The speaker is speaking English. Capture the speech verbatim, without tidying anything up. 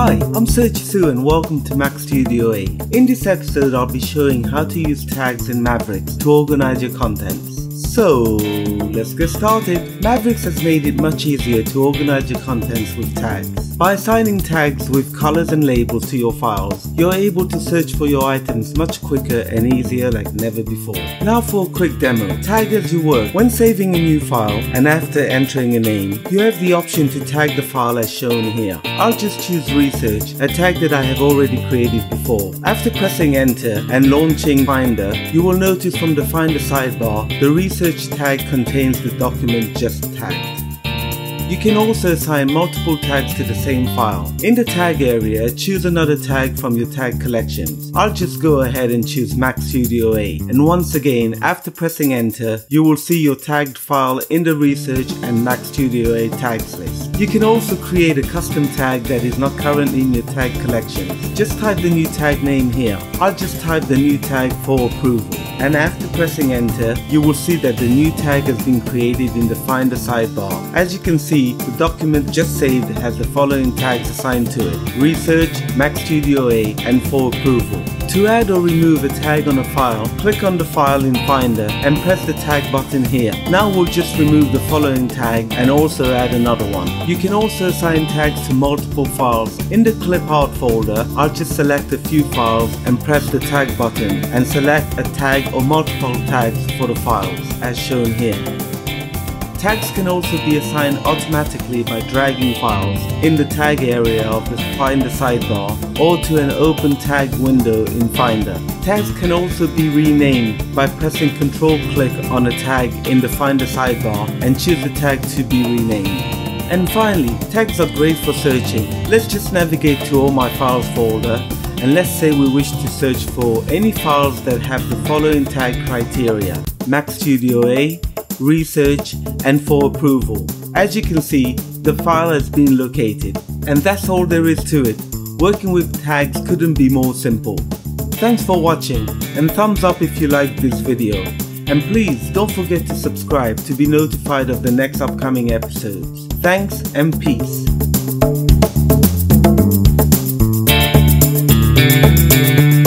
Hi, I'm Soooooooo and welcome to MacStudioA. In this episode I'll be showing how to use tags in Mavericks to organize your contents. So let's get started. Mavericks has made it much easier to organize your contents with tags. By assigning tags with colors and labels to your files, you're able to search for your items much quicker and easier like never before. Now for a quick demo. Tag as you work. When saving a new file and after entering a name, you have the option to tag the file as shown here. I'll just choose Research, a tag that I have already created before. After pressing enter and launching Finder, you will notice from the Finder sidebar, the Research tag contains the document just tagged. You can also assign multiple tags to the same file. In the tag area, choose another tag from your tag collections. I'll just go ahead and choose MacStudioA, and once again, after pressing enter, you will see your tagged file in the Research and MacStudioA tags list. You can also create a custom tag that is not currently in your tag collections. Just type the new tag name here. I'll just type the new tag for approval. And after pressing enter, you will see that the new tag has been created in the Finder sidebar. As you can see, the document just saved has the following tags assigned to it: Research, MacStudioA, and for approval. To add or remove a tag on a file, click on the file in Finder and press the tag button here. Now we'll just remove the following tag and also add another one. You can also assign tags to multiple files. In the clip art folder, I'll just select a few files and press the tag button and select a tag or multiple tags for the files as shown here. Tags can also be assigned automatically by dragging files in the tag area of the Finder sidebar or to an open tag window in Finder. Tags can also be renamed by pressing Control click on a tag in the Finder sidebar and choose the tag to be renamed. And finally, tags are great for searching. Let's just navigate to All My Files folder, and let's say we wish to search for any files that have the following tag criteria: MacStudioA, Research, and for approval. As you can see, the file has been located. And that's all there is to it. Working with tags couldn't be more simple. Thanks for watching, and thumbs up if you liked this video. And please don't forget to subscribe to be notified of the next upcoming episodes. Thanks and peace.